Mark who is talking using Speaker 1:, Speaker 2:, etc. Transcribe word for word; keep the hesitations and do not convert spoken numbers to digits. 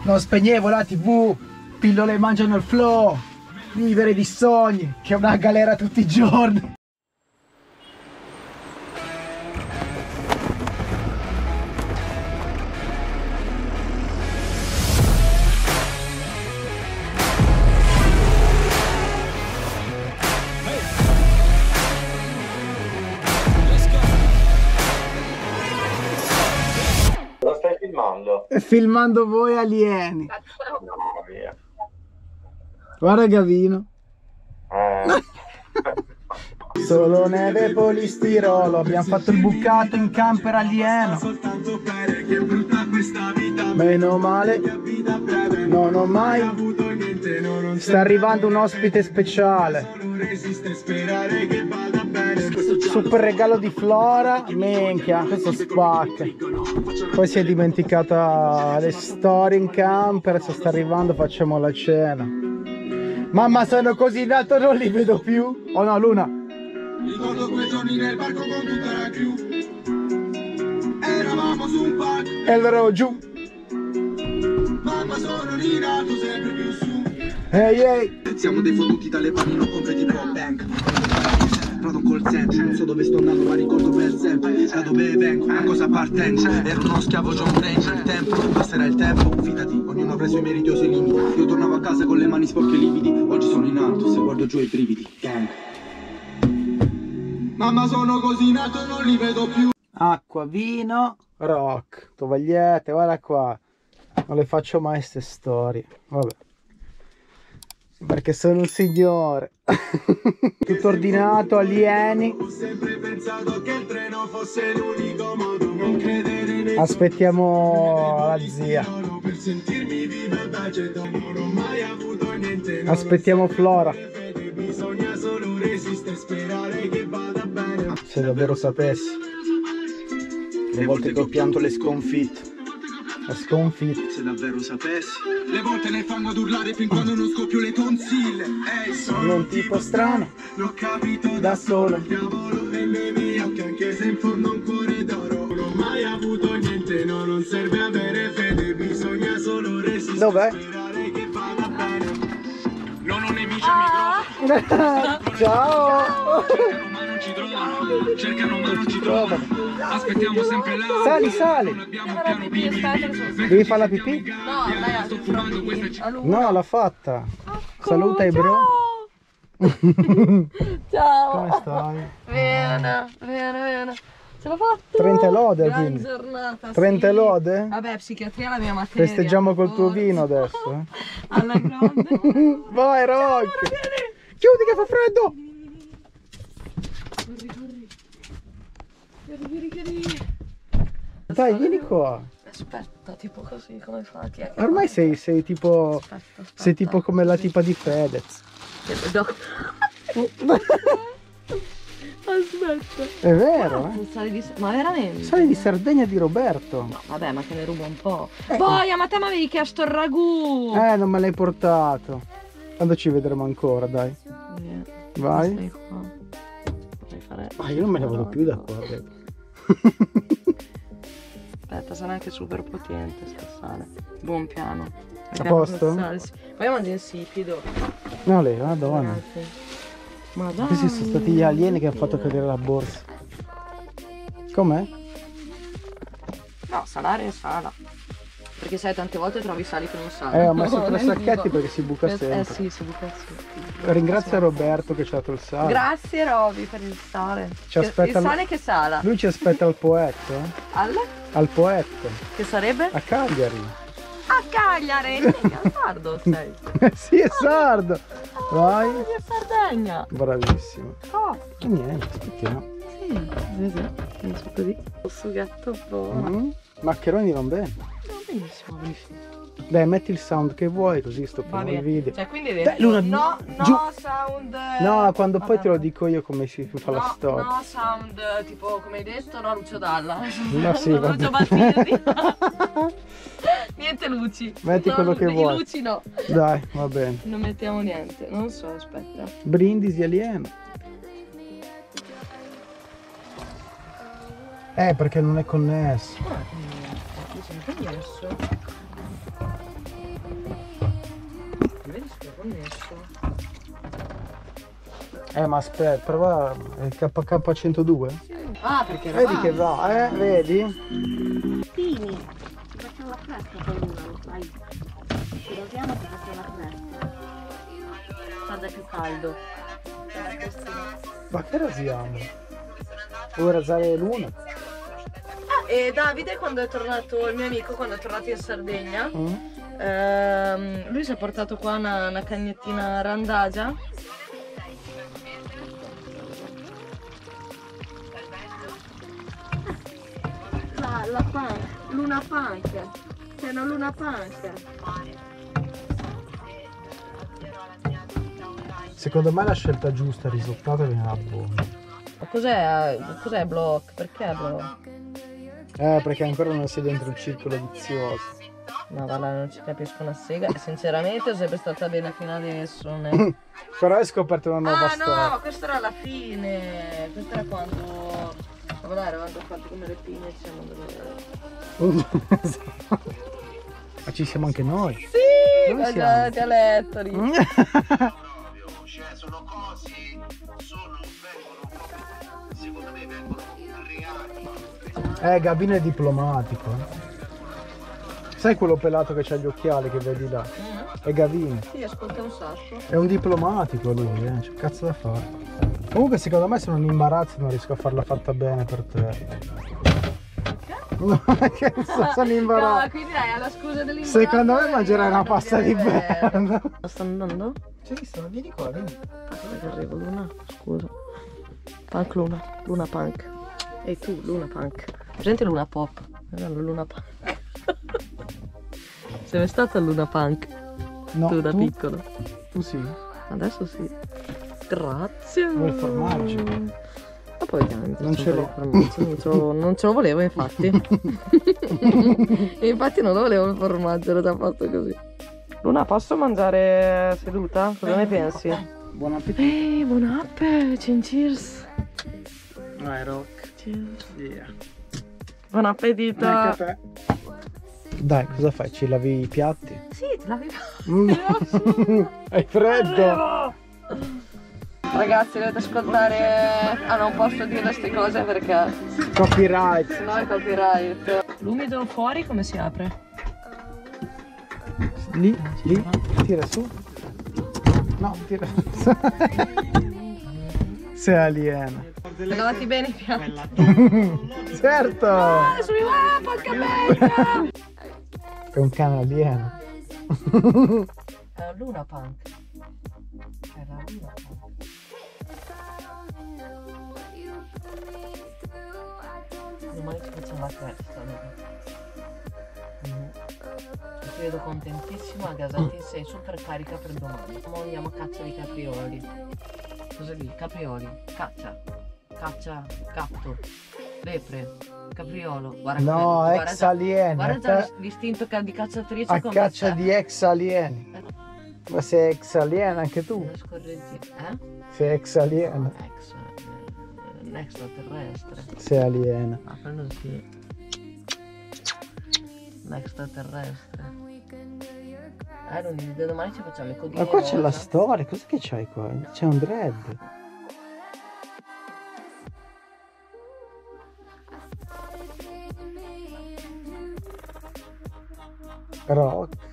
Speaker 1: Non spegnevo la tivù, pillole mangiano il flow, vivere di sogni, che è una galera tutti i giorni.
Speaker 2: Lo stai filmando?
Speaker 1: E filmando voi alieni.
Speaker 2: No, via.
Speaker 1: Guarda Gavino.
Speaker 2: Eh.
Speaker 1: Solo neve e polistirolo, abbiamo fatto il bucato in camper alieno. Meno male, non ho mai. Sta arrivando un ospite speciale. Super regalo di Flora, minchia, questo spacca. Poi si è dimenticata le storie in camper, adesso sta arrivando, facciamo la cena. Mamma, sono così in alto, non li vedo più. Oh no, Luna.
Speaker 3: Ricordo quei giorni nel parco con tutta la crew. Eravamo su un parco
Speaker 1: E allora ero giù.
Speaker 3: Mamma, sono rinato sempre più su.
Speaker 1: Ehi ehi.
Speaker 3: Siamo dei fottuti dalle panni non completi pro bank. Vado col call non so dove sto andando ma ricordo per sempre da dove vengo, a cosa appartengo. Ero uno schiavo John Range, il tempo, passerà il tempo, fidati, ognuno ha preso i meriti o i suoi limiti. Io tornavo a casa con le mani sporche e lividi, oggi sono in alto, se guardo giù i brividi. Gang. Mamma, sono così in alto non li vedo più.
Speaker 1: Acqua, vino, rock, tovagliette, guarda qua. Non le faccio mai ste storie, vabbè. Perché sono un signore. Tutto ordinato, alieni.
Speaker 3: Ho sempre pensato che il treno fosse l'unico modo. Non credere nei
Speaker 1: Aspettiamo la zia.
Speaker 3: per sentirmi vivo e vegeto. Non ho mai avuto niente.
Speaker 1: Aspettiamo Flora.
Speaker 3: Bisogna solo resistere e sperare che vada bene.
Speaker 1: Se davvero sapessi. Le volte che ho pianto le sconfitte. La sconfitta.
Speaker 3: Se davvero sapessi. Le volte nel fango ad urlare fin quando non scoppio le tonsille. Ehi, sono
Speaker 1: un tipo strano.
Speaker 3: L'ho capito
Speaker 1: Da solo.
Speaker 3: Il diavolo è nei miei occhi anche se in fondo un cuore d'oro. Non ho mai avuto niente, no, non serve avere fede. Bisogna solo resistere.
Speaker 1: Dov'è?
Speaker 3: Sperare che vada bene. Non ho nemici al microfono.
Speaker 1: Ciao.
Speaker 3: Cercano ma non ci trovano. Cercano ma non ci trovano. Aspettiamo sempre là.
Speaker 1: Sali, sali.
Speaker 3: Non abbiamo un piano B.
Speaker 1: Devi fare la pipì?
Speaker 4: No, dai,
Speaker 3: Sto fumando questa c***a.
Speaker 1: No, l'ha fatta. Saluta i bro.
Speaker 4: Ciao.
Speaker 1: Come stai?
Speaker 4: Bene, bene, bene. Ce l'ho fatta.
Speaker 1: trenta lode,
Speaker 4: Gran
Speaker 1: quindi.
Speaker 4: giornata,
Speaker 1: trenta
Speaker 4: sì.
Speaker 1: lode?
Speaker 4: Vabbè, psichiatria è la mia materia.
Speaker 1: Festeggiamo col tuo
Speaker 4: forza.
Speaker 1: vino adesso. eh.
Speaker 4: Alla grande.
Speaker 1: Vai, Rock. Chiudi che fa freddo.
Speaker 4: Corri, corri. Chiudi, chiudi, chiudi.
Speaker 1: Dai, vieni qua.
Speaker 4: Aspetta, tipo così, come fa? Chi è che
Speaker 1: Ormai
Speaker 4: fa?
Speaker 1: sei, sei tipo.
Speaker 4: Aspetta, aspetta.
Speaker 1: Sei tipo come la tipa di Fedez.
Speaker 4: No. Aspetta.
Speaker 1: È vero, eh?
Speaker 4: Non sali di... Ma veramente?
Speaker 1: Sai di Sardegna di Roberto.
Speaker 4: No, vabbè, ma te ne rubo un po'. Boia, ma te mi avevi chiesto il ragù.
Speaker 1: Eh, non me l'hai portato. Quando ci vedremo ancora, dai.
Speaker 4: Niente,
Speaker 1: Vai.
Speaker 4: stai qua. Vorrei fare...
Speaker 1: Ah, io non me ne vado più da qua. vedo.
Speaker 4: Aspetta, sarà anche super potente sta sale. Buon piano.
Speaker 1: A posto?
Speaker 4: Sale, sì. Poi mangi insipido.
Speaker 1: No, lei, madonna.
Speaker 4: Grazie. Ma dai.
Speaker 1: Questi sono stati gli alieni che hanno fatto cadere la borsa. Com'è?
Speaker 4: No, salare è sala. Perché sai, tante volte trovi sali che non salano.
Speaker 1: Eh, ho messo
Speaker 4: No,
Speaker 1: tre
Speaker 4: non è
Speaker 1: sacchetti
Speaker 4: vivo.
Speaker 1: perché si buca
Speaker 4: Eh,
Speaker 1: sempre.
Speaker 4: Eh sì, si buca sempre.
Speaker 1: Ringrazia Roberto che ci ha dato il sale.
Speaker 4: Grazie Roby per il sale.
Speaker 1: Ci
Speaker 4: Che-
Speaker 1: aspetta
Speaker 4: il
Speaker 1: il-
Speaker 4: sale che sala.
Speaker 1: Lui ci aspetta al poetto. eh?
Speaker 4: Al?
Speaker 1: Al poetto.
Speaker 4: Che sarebbe?
Speaker 1: A Cagliari.
Speaker 4: A Cagliari! Minchia, sardo sei.
Speaker 1: Eh sì, è sardo. Vai.
Speaker 4: Di Sardegna.
Speaker 1: Bravissimo.
Speaker 4: Oh,
Speaker 1: E niente, aspettiamo.
Speaker 4: sì, sì, sì. Penso così. Un sughetto buono.
Speaker 1: Mm. Maccheroni van bene.
Speaker 4: No, benissimo, benissimo.
Speaker 1: Dai, metti il sound che vuoi così sto
Speaker 4: Va
Speaker 1: facendo il
Speaker 4: bene.
Speaker 1: video.
Speaker 4: Cioè, quindi hai
Speaker 1: Dai,
Speaker 4: detto
Speaker 1: Luna,
Speaker 4: no, no
Speaker 1: giù.
Speaker 4: sound.
Speaker 1: No, quando poi
Speaker 4: Vabbè,
Speaker 1: te lo
Speaker 4: vabbè.
Speaker 1: dico io come si fa la
Speaker 4: No,
Speaker 1: storia.
Speaker 4: no sound, tipo come hai detto, no Lucio Dalla.
Speaker 1: No, sì,
Speaker 4: No,
Speaker 1: vabbè.
Speaker 4: Lucio Battisti. Niente luci.
Speaker 1: Metti
Speaker 4: No,
Speaker 1: quello che
Speaker 4: i
Speaker 1: vuoi.
Speaker 4: luci no.
Speaker 1: Dai, va bene.
Speaker 4: Non mettiamo niente. Non so, aspetta.
Speaker 1: Brindisi alieno. Eh, perché non è connesso.
Speaker 4: Ah, mi sono connesso. messo?
Speaker 1: Eh ma aspetta, prova il K K centodue.
Speaker 4: Ah, perché era
Speaker 1: Vedi che va, eh? Vedi?
Speaker 5: Tini, ti facciamo la fresca con l'una, lo sai. Ci rosiamo per facciamo la fresca. Cosa più caldo.
Speaker 1: Ma che rasiamo? Vuoi rasare l'una?
Speaker 4: Ah, e Davide quando è tornato, il mio amico quando è tornato in Sardegna,
Speaker 1: Mm?
Speaker 4: ehm, lui si è portato qua una, una cagnettina randagia.
Speaker 5: La, la punk, luna punk. C'è una luna punk.
Speaker 1: Secondo me è la scelta giusta, il risultato viene buono.
Speaker 4: Ma cos'è? Cos'è block? Perché block?
Speaker 1: Eh, perché ancora non sei dentro il circolo vizioso.
Speaker 4: Ma guarda, non ci capisco una sega. E sinceramente sono sempre stata bene fino adesso. Non è...
Speaker 1: Però hai scoperto una nuova
Speaker 4: Ah
Speaker 1: storia.
Speaker 4: no, questa era la fine. Questa era quando... Ma guarda, eravamo fatti come le pinne, siamo delle...
Speaker 1: Ma ci siamo anche noi.
Speaker 4: Sì,
Speaker 1: Dove
Speaker 4: ma
Speaker 1: siamo?
Speaker 4: già ti ha letto lì.
Speaker 3: Cioè, sono cosi, sono, vengono, secondo me vengono creati.
Speaker 1: Eh, Gabino è diplomatico. eh. Sai quello pelato che ha gli occhiali che vedi là?
Speaker 4: Mm.
Speaker 1: È Gavino.
Speaker 4: Sì, ascolta un sacco.
Speaker 1: È un diplomatico lui, eh. C'è cazzo da fare. Comunque secondo me sono un imbarazzo, non riesco a farla fatta bene per te. No, che so, sono in
Speaker 4: No,
Speaker 1: imbarazzo.
Speaker 4: quindi dai, alla scusa dell'imbarazzo.
Speaker 1: Secondo me mangerai una
Speaker 4: non
Speaker 1: pasta di
Speaker 4: viene bene.
Speaker 1: merda.
Speaker 4: Sta andando?
Speaker 1: C'è visto? Vieni qua, vieni.
Speaker 4: Aspetta che arrivo, Luna, scusa. Punk Luna, Luna Punk. E tu, Luna Punk. Presente Luna Pop? No, Luna Punk. Sei mai stata Luna Punk?
Speaker 1: No,
Speaker 4: tu da
Speaker 1: tu?
Speaker 4: piccolo.
Speaker 1: Tu sì.
Speaker 4: Adesso sì. Grazie.
Speaker 1: Vuoi il formaggio?
Speaker 4: Ma poi vediamo,
Speaker 1: Non ce l'ho.
Speaker 4: Non ce lo, non ce lo volevo infatti. E infatti non lo volevo il formaggio, era già fatto così. Luna, posso mangiare seduta? Cosa ne pensi?
Speaker 1: Buon appetito.
Speaker 4: Ehi, buon app, cheers.
Speaker 1: Vai, rock.
Speaker 4: Cheers.
Speaker 1: Yeah.
Speaker 4: Buon appetito.
Speaker 1: Anche a te. Dai, cosa fai? Ci lavi i piatti?
Speaker 4: Sì, te l'avevo.
Speaker 1: Mm. Hai freddo?
Speaker 4: Arrivo. Ragazzi, dovete ascoltare. Ah, non posso dire queste cose perché
Speaker 1: Copyright.
Speaker 4: sennò è copyright. L'umido fuori come si apre?
Speaker 1: Lì, lì, tira su. No, tira su. Sei aliena.
Speaker 4: Lavati bene i piatti.
Speaker 1: Certo!
Speaker 4: Ah, sui ah, porca becca!
Speaker 1: È un cane alieno.
Speaker 4: È un Luna Punk. È la Luna Punk. Domani ci facciamo la festa. Mm. Ti vedo contentissima, Gasati, sei super carica per domani. Ora andiamo a caccia di caprioli. Cosa lì? Caprioli, caccia, caccia, gatto, lepre, capriolo. Guarda
Speaker 1: No,
Speaker 4: come- guarda
Speaker 1: ex
Speaker 4: già-
Speaker 1: alieni.
Speaker 4: Guarda
Speaker 1: A,
Speaker 4: già
Speaker 1: ca-
Speaker 4: l'istinto ca- di cacciatrice
Speaker 1: a
Speaker 4: come
Speaker 1: caccia
Speaker 4: te.
Speaker 1: di ex alieni. Ma sei ex aliena anche tu?
Speaker 4: Una scorrenti- Eh?
Speaker 1: Sei ex aliena.
Speaker 4: Ex, eh, un extraterrestre.
Speaker 1: Sei aliena.
Speaker 4: Ah, quello sì. Un extraterrestre. Eh, non mi domani ci facciamo i codini
Speaker 1: Ma qua c'è la
Speaker 4: rosa.
Speaker 1: storia, cos'è che c'hai qua? C'è un dread. Rock.